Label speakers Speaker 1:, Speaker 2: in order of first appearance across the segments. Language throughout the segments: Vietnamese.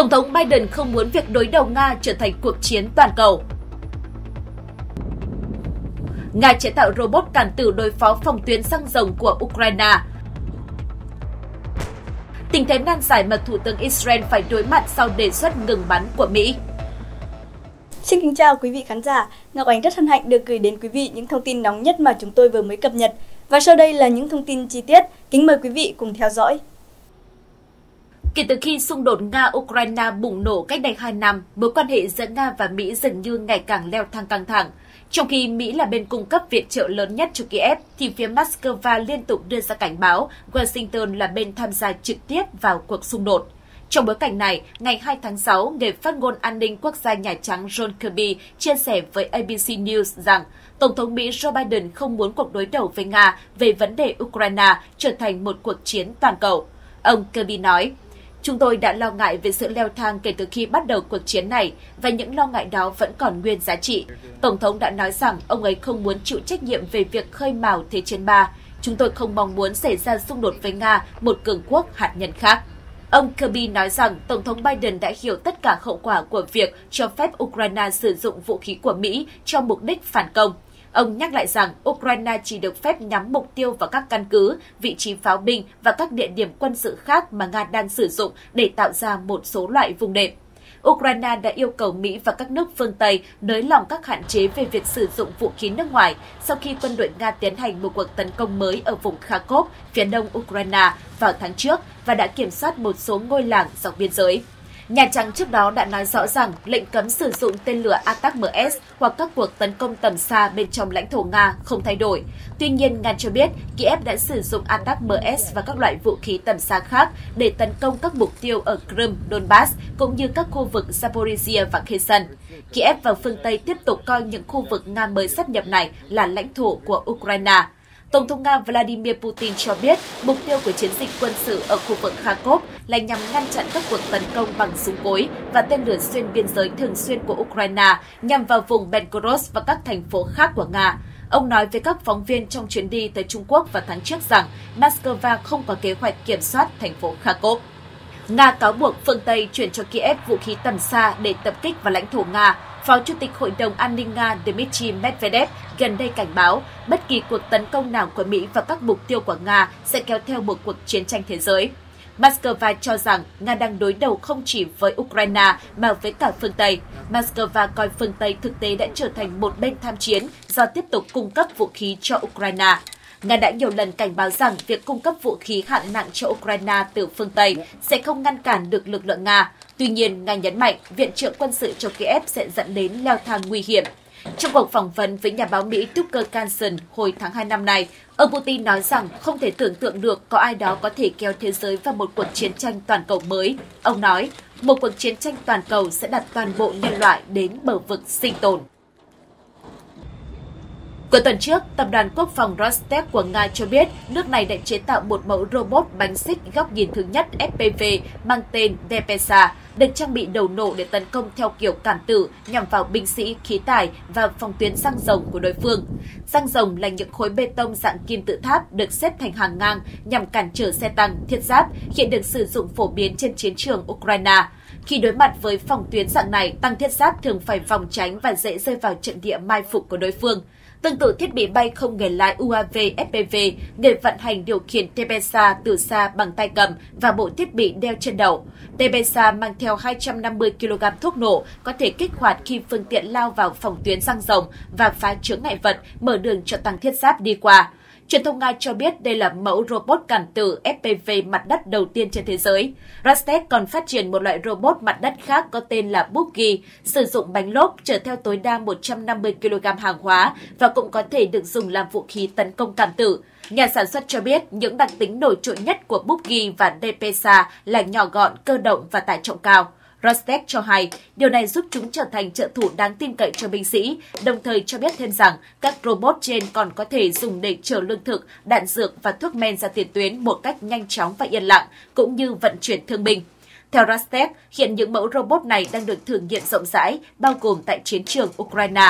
Speaker 1: Tổng thống Biden không muốn việc đối đầu Nga trở thành cuộc chiến toàn cầu. Nga chế tạo robot cản tử đối phó phòng tuyến xăng dầu của Ukraine. Tình thế nan giải mà Thủ tướng Israel phải đối mặt sau đề xuất ngừng bắn của Mỹ.
Speaker 2: Xin kính chào quý vị khán giả, Ngọc Ánh rất hân hạnh được gửi đến quý vị những thông tin nóng nhất mà chúng tôi vừa mới cập nhật. Và sau đây là những thông tin chi tiết, kính mời quý vị cùng theo dõi.
Speaker 1: Kể từ khi xung đột Nga-Ukraine bùng nổ cách đây 2 năm, mối quan hệ giữa Nga và Mỹ dường như ngày càng leo thang căng thẳng. Trong khi Mỹ là bên cung cấp viện trợ lớn nhất cho Kiev, thì phía Moscow liên tục đưa ra cảnh báo Washington là bên tham gia trực tiếp vào cuộc xung đột. Trong bối cảnh này, ngày 2 tháng 6, người phát ngôn an ninh quốc gia Nhà Trắng John Kirby chia sẻ với ABC News rằng Tổng thống Mỹ Joe Biden không muốn cuộc đối đầu với Nga về vấn đề Ukraine trở thành một cuộc chiến toàn cầu. Ông Kirby nói, "Chúng tôi đã lo ngại về sự leo thang kể từ khi bắt đầu cuộc chiến này, và những lo ngại đó vẫn còn nguyên giá trị." Tổng thống đã nói rằng ông ấy không muốn chịu trách nhiệm về việc khơi mào Thế chiến 3. "Chúng tôi không mong muốn xảy ra xung đột với Nga, một cường quốc hạt nhân khác." Ông Kirby nói rằng Tổng thống Biden đã hiểu tất cả hậu quả của việc cho phép Ukraine sử dụng vũ khí của Mỹ cho mục đích phản công. Ông nhắc lại rằng Ukraine chỉ được phép nhắm mục tiêu vào các căn cứ, vị trí pháo binh và các địa điểm quân sự khác mà Nga đang sử dụng để tạo ra một số loại vùng đệm. Ukraine đã yêu cầu Mỹ và các nước phương Tây nới lỏng các hạn chế về việc sử dụng vũ khí nước ngoài sau khi quân đội Nga tiến hành một cuộc tấn công mới ở vùng Kharkov, phía đông Ukraine vào tháng trước và đã kiểm soát một số ngôi làng dọc biên giới. Nhà Trắng trước đó đã nói rõ rằng lệnh cấm sử dụng tên lửa ATACMS hoặc các cuộc tấn công tầm xa bên trong lãnh thổ Nga không thay đổi. Tuy nhiên, Nga cho biết Kiev đã sử dụng ATACMS và các loại vũ khí tầm xa khác để tấn công các mục tiêu ở Crimea, Donbass cũng như các khu vực Zaporizhia và Kherson. Kiev và phương Tây tiếp tục coi những khu vực Nga mới sáp nhập này là lãnh thổ của Ukraine. Tổng thống Nga Vladimir Putin cho biết mục tiêu của chiến dịch quân sự ở khu vực Kharkov là nhằm ngăn chặn các cuộc tấn công bằng súng cối và tên lửa xuyên biên giới thường xuyên của Ukraine nhằm vào vùng Belgorod và các thành phố khác của Nga. Ông nói với các phóng viên trong chuyến đi tới Trung Quốc vào tháng trước rằng Moscow không có kế hoạch kiểm soát thành phố Kharkov. Nga cáo buộc phương Tây chuyển cho Kiev vũ khí tầm xa để tập kích vào lãnh thổ Nga. Phó Chủ tịch Hội đồng An ninh Nga Dmitry Medvedev gần đây cảnh báo bất kỳ cuộc tấn công nào của Mỹ vào các mục tiêu của Nga sẽ kéo theo một cuộc chiến tranh thế giới. Moscow cho rằng Nga đang đối đầu không chỉ với Ukraine mà với cả phương Tây. Moscow coi phương Tây thực tế đã trở thành một bên tham chiến do tiếp tục cung cấp vũ khí cho Ukraine. Nga đã nhiều lần cảnh báo rằng việc cung cấp vũ khí hạng nặng cho Ukraine từ phương Tây sẽ không ngăn cản được lực lượng Nga. Tuy nhiên, Nga nhấn mạnh viện trợ quân sự cho Kiev sẽ dẫn đến leo thang nguy hiểm. Trong cuộc phỏng vấn với nhà báo Mỹ Tucker Carlson hồi tháng 2 năm nay, ông Putin nói rằng không thể tưởng tượng được có ai đó có thể kéo thế giới vào một cuộc chiến tranh toàn cầu mới. Ông nói, một cuộc chiến tranh toàn cầu sẽ đặt toàn bộ nhân loại đến bờ vực sinh tồn. Cuối tuần trước, Tập đoàn Quốc phòng Rostec của Nga cho biết nước này đã chế tạo một mẫu robot bánh xích góc nhìn thứ nhất FPV mang tên Depesa, được trang bị đầu nổ để tấn công theo kiểu cản tử nhằm vào binh sĩ, khí tài và phòng tuyến xăng dầu của đối phương. Xăng dầu là những khối bê tông dạng kim tự tháp được xếp thành hàng ngang nhằm cản trở xe tăng, thiết giáp, hiện được sử dụng phổ biến trên chiến trường Ukraine. Khi đối mặt với phòng tuyến dạng này, tăng thiết giáp thường phải phòng tránh và dễ rơi vào trận địa mai phục của đối phương. Tương tự thiết bị bay không người lái UAV FPV, người vận hành điều khiển Tepesa từ xa bằng tay cầm và bộ thiết bị đeo trên đầu. Tepesa mang theo 250 kg thuốc nổ, có thể kích hoạt khi phương tiện lao vào phòng tuyến xăng dầu và phá chướng ngại vật, mở đường cho tăng thiết giáp đi qua. Truyền thông Nga cho biết đây là mẫu robot cản tử FPV mặt đất đầu tiên trên thế giới. Rostec còn phát triển một loại robot mặt đất khác có tên là Bugi, sử dụng bánh lốp chở theo tối đa 150 kg hàng hóa và cũng có thể được dùng làm vũ khí tấn công cản tử. Nhà sản xuất cho biết những đặc tính nổi trội nhất của Bugi và Depesa là nhỏ gọn, cơ động và tải trọng cao. Rostec cho hay, điều này giúp chúng trở thành trợ thủ đáng tin cậy cho binh sĩ, đồng thời cho biết thêm rằng các robot trên còn có thể dùng để chở lương thực, đạn dược và thuốc men ra tiền tuyến một cách nhanh chóng và yên lặng, cũng như vận chuyển thương binh. Theo Rostec, hiện những mẫu robot này đang được thử nghiệm rộng rãi, bao gồm tại chiến trường Ukraine.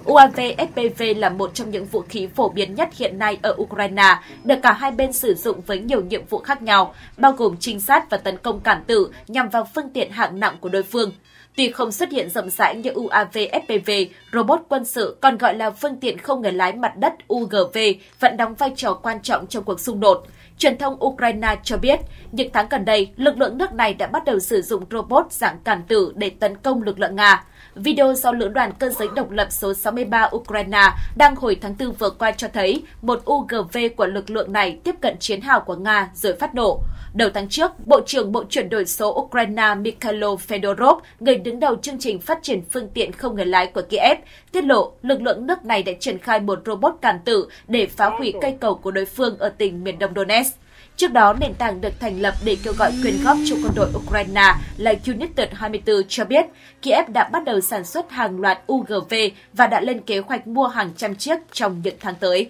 Speaker 1: UAV FPV là một trong những vũ khí phổ biến nhất hiện nay ở Ukraine, được cả hai bên sử dụng với nhiều nhiệm vụ khác nhau, bao gồm trinh sát và tấn công cảm tử nhằm vào phương tiện hạng nặng của đối phương. Tuy không xuất hiện rộng rãi như UAV FPV, robot quân sự còn gọi là phương tiện không người lái mặt đất UGV vẫn đóng vai trò quan trọng trong cuộc xung đột. Truyền thông Ukraine cho biết, những tháng gần đây, lực lượng nước này đã bắt đầu sử dụng robot dạng cảm tử để tấn công lực lượng Nga. Video do Lữ đoàn Cơ giới độc lập số 63 Ukraine đăng hồi tháng 4 vừa qua cho thấy một UGV của lực lượng này tiếp cận chiến hào của Nga rồi phát nổ. Đầu tháng trước, Bộ trưởng Bộ chuyển đổi số Ukraine Mikhailo Fedorov, người đứng đầu chương trình phát triển phương tiện không người lái của Kiev, tiết lộ lực lượng nước này đã triển khai một robot cảm tử để phá hủy cây cầu của đối phương ở tỉnh miền đông Donetsk. Trước đó, nền tảng được thành lập để kêu gọi quyên góp cho quân đội Ukraine là United 24 cho biết Kiev đã bắt đầu sản xuất hàng loạt UGV và đã lên kế hoạch mua hàng trăm chiếc trong những tháng tới.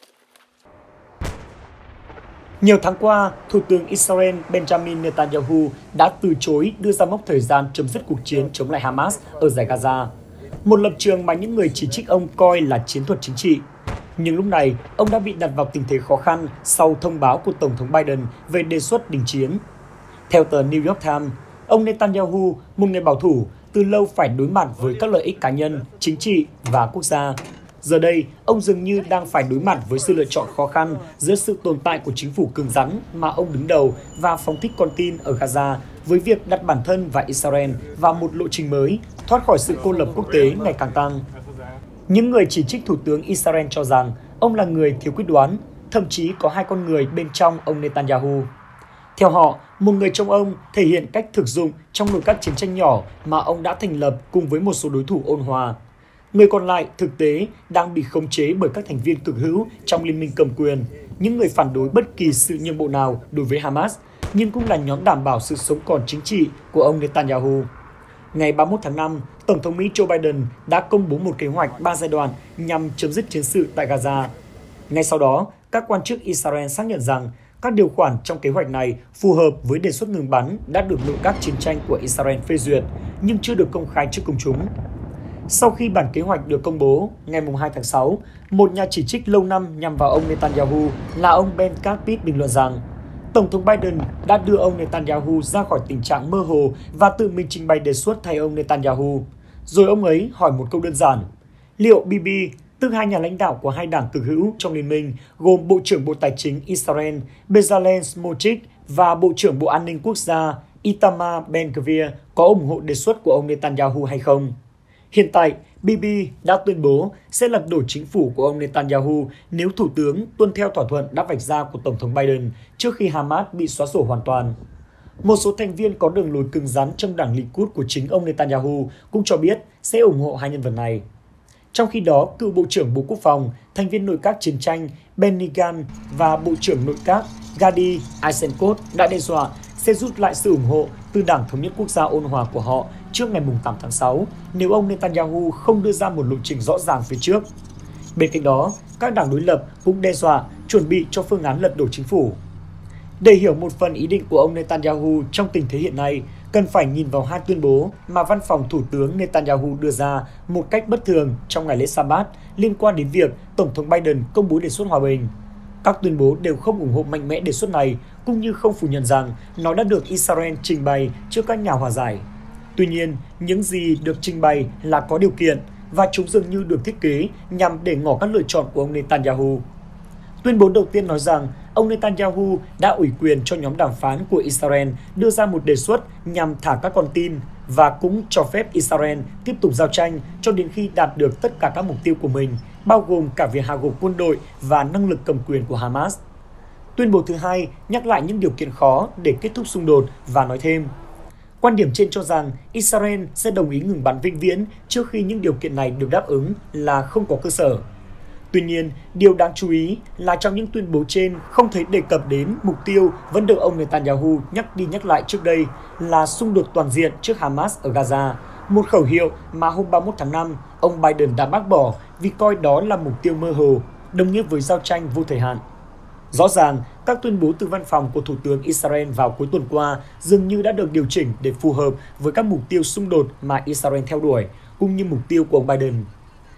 Speaker 3: Nhiều tháng qua, Thủ tướng Israel Benjamin Netanyahu đã từ chối đưa ra mốc thời gian chấm dứt cuộc chiến chống lại Hamas ở dải Gaza, một lập trường mà những người chỉ trích ông coi là chiến thuật chính trị. Nhưng lúc này, ông đã bị đặt vào tình thế khó khăn sau thông báo của Tổng thống Biden về đề xuất đình chiến. Theo tờ New York Times, ông Netanyahu, một người bảo thủ, từ lâu phải đối mặt với các lợi ích cá nhân, chính trị và quốc gia. Giờ đây, ông dường như đang phải đối mặt với sự lựa chọn khó khăn giữa sự tồn tại của chính phủ cứng rắn mà ông đứng đầu và phóng thích con tin ở Gaza với việc đặt bản thân và Israel vào một lộ trình mới, thoát khỏi sự cô lập quốc tế ngày càng tăng. Những người chỉ trích Thủ tướng Israel cho rằng ông là người thiếu quyết đoán, thậm chí có hai con người bên trong ông Netanyahu. Theo họ, một người trong ông thể hiện cách thực dụng trong nội các chiến tranh nhỏ mà ông đã thành lập cùng với một số đối thủ ôn hòa. Người còn lại thực tế đang bị khống chế bởi các thành viên cực hữu trong liên minh cầm quyền, những người phản đối bất kỳ sự nhượng bộ nào đối với Hamas, nhưng cũng là nhóm đảm bảo sự sống còn chính trị của ông Netanyahu. Ngày 31 tháng 5, Tổng thống Mỹ Joe Biden đã công bố một kế hoạch 3 giai đoạn nhằm chấm dứt chiến sự tại Gaza. Ngay sau đó, các quan chức Israel xác nhận rằng các điều khoản trong kế hoạch này phù hợp với đề xuất ngừng bắn đã được nội các chiến tranh của Israel phê duyệt, nhưng chưa được công khai trước công chúng. Sau khi bản kế hoạch được công bố, ngày 2 tháng 6, một nhà chỉ trích lâu năm nhằm vào ông Netanyahu là ông Ben Kapit bình luận rằng Tổng thống Biden đã đưa ông Netanyahu ra khỏi tình trạng mơ hồ và tự mình trình bày đề xuất thay ông Netanyahu. Rồi ông ấy hỏi một câu đơn giản, liệu Bibi, tức hai nhà lãnh đạo của hai đảng cực hữu trong liên minh, gồm Bộ trưởng Bộ Tài chính Israel Bezalel Smotrich và Bộ trưởng Bộ An ninh Quốc gia Itamar Ben-Gvir có ủng hộ đề xuất của ông Netanyahu hay không? Hiện tại, Bibi đã tuyên bố sẽ lật đổ chính phủ của ông Netanyahu nếu Thủ tướng tuân theo thỏa thuận đã vạch ra của Tổng thống Biden trước khi Hamas bị xóa sổ hoàn toàn. Một số thành viên có đường lối cứng rắn trong đảng Likud của chính ông Netanyahu cũng cho biết sẽ ủng hộ hai nhân vật này. Trong khi đó, cựu Bộ trưởng Bộ Quốc phòng, thành viên nội các chiến tranh Benny Gantz và Bộ trưởng Nội các Gadi Eisenkot đã đe dọa sẽ rút lại sự ủng hộ từ Đảng Thống nhất Quốc gia ôn hòa của họ trước ngày 8 tháng 6 nếu ông Netanyahu không đưa ra một lộ trình rõ ràng phía trước. Bên cạnh đó, các đảng đối lập cũng đe dọa chuẩn bị cho phương án lật đổ chính phủ. Để hiểu một phần ý định của ông Netanyahu trong tình thế hiện nay, cần phải nhìn vào hai tuyên bố mà văn phòng Thủ tướng Netanyahu đưa ra một cách bất thường trong ngày lễ Sa-bát liên quan đến việc Tổng thống Biden công bố đề xuất hòa bình. Các tuyên bố đều không ủng hộ mạnh mẽ đề xuất này, cũng như không phủ nhận rằng nó đã được Israel trình bày trước các nhà hòa giải. Tuy nhiên, những gì được trình bày là có điều kiện và chúng dường như được thiết kế nhằm để ngỏ các lựa chọn của ông Netanyahu. Tuyên bố đầu tiên nói rằng ông Netanyahu đã ủy quyền cho nhóm đàm phán của Israel đưa ra một đề xuất nhằm thả các con tin và cũng cho phép Israel tiếp tục giao tranh cho đến khi đạt được tất cả các mục tiêu của mình, bao gồm cả việc hạ gục quân đội và năng lực cầm quyền của Hamas. Tuyên bố thứ hai nhắc lại những điều kiện khó để kết thúc xung đột và nói thêm, quan điểm trên cho rằng Israel sẽ đồng ý ngừng bắn vĩnh viễn trước khi những điều kiện này được đáp ứng là không có cơ sở. Tuy nhiên, điều đáng chú ý là trong những tuyên bố trên không thấy đề cập đến mục tiêu vẫn được ông Netanyahu nhắc đi nhắc lại trước đây là xung đột toàn diện trước Hamas ở Gaza, một khẩu hiệu mà hôm 31 tháng 5 ông Biden đã bác bỏ vì coi đó là mục tiêu mơ hồ, đồng nghĩa với giao tranh vô thời hạn. Rõ ràng, các tuyên bố từ văn phòng của Thủ tướng Israel vào cuối tuần qua dường như đã được điều chỉnh để phù hợp với các mục tiêu xung đột mà Israel theo đuổi, cũng như mục tiêu của ông Biden.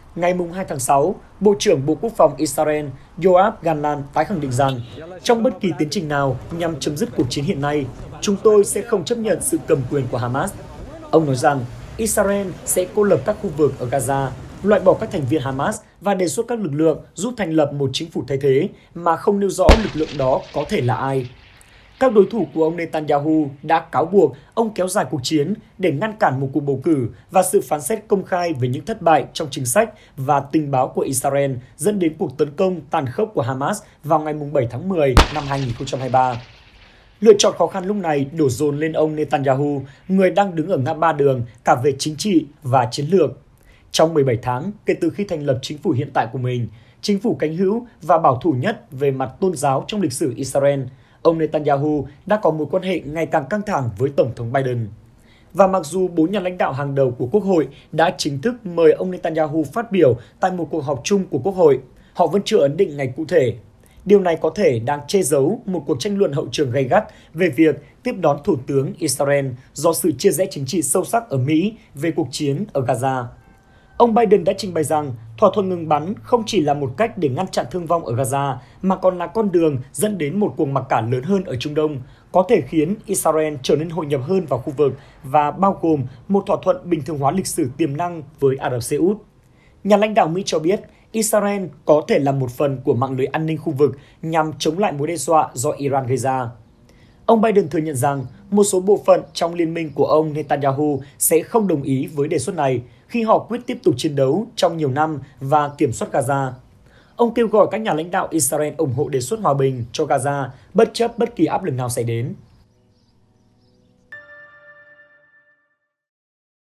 Speaker 3: Ngày 2 tháng 6, Bộ trưởng Bộ Quốc phòng Israel Yoav Gallant tái khẳng định rằng trong bất kỳ tiến trình nào nhằm chấm dứt cuộc chiến hiện nay, chúng tôi sẽ không chấp nhận sự cầm quyền của Hamas. Ông nói rằng Israel sẽ cô lập các khu vực ở Gaza, loại bỏ các thành viên Hamas và đề xuất các lực lượng giúp thành lập một chính phủ thay thế mà không nêu rõ lực lượng đó có thể là ai. Các đối thủ của ông Netanyahu đã cáo buộc ông kéo dài cuộc chiến để ngăn cản một cuộc bầu cử và sự phán xét công khai về những thất bại trong chính sách và tình báo của Israel dẫn đến cuộc tấn công tàn khốc của Hamas vào ngày 7 tháng 10 năm 2023. Lựa chọn khó khăn lúc này đổ dồn lên ông Netanyahu, người đang đứng ở ngã ba đường cả về chính trị và chiến lược. Trong 17 tháng kể từ khi thành lập chính phủ hiện tại của mình, chính phủ cánh hữu và bảo thủ nhất về mặt tôn giáo trong lịch sử Israel, ông Netanyahu đã có mối quan hệ ngày càng căng thẳng với Tổng thống Biden. Và mặc dù 4 nhà lãnh đạo hàng đầu của Quốc hội đã chính thức mời ông Netanyahu phát biểu tại một cuộc họp chung của Quốc hội, họ vẫn chưa ấn định ngày cụ thể. Điều này có thể đang che giấu một cuộc tranh luận hậu trường gay gắt về việc tiếp đón Thủ tướng Israel do sự chia rẽ chính trị sâu sắc ở Mỹ về cuộc chiến ở Gaza. Ông Biden đã trình bày rằng thỏa thuận ngừng bắn không chỉ là một cách để ngăn chặn thương vong ở Gaza, mà còn là con đường dẫn đến một cuộc mặc cả lớn hơn ở Trung Đông, có thể khiến Israel trở nên hội nhập hơn vào khu vực và bao gồm một thỏa thuận bình thường hóa lịch sử tiềm năng với Ả Rập Xê Út. Nhà lãnh đạo Mỹ cho biết Israel có thể là một phần của mạng lưới an ninh khu vực nhằm chống lại mối đe dọa do Iran gây ra. Ông Biden thừa nhận rằng một số bộ phận trong liên minh của ông Netanyahu sẽ không đồng ý với đề xuất này khi họ quyết tiếp tục chiến đấu trong nhiều năm và kiểm soát Gaza. Ông kêu gọi các nhà lãnh đạo Israel ủng hộ đề xuất hòa bình cho Gaza bất chấp bất kỳ áp lực nào xảy đến.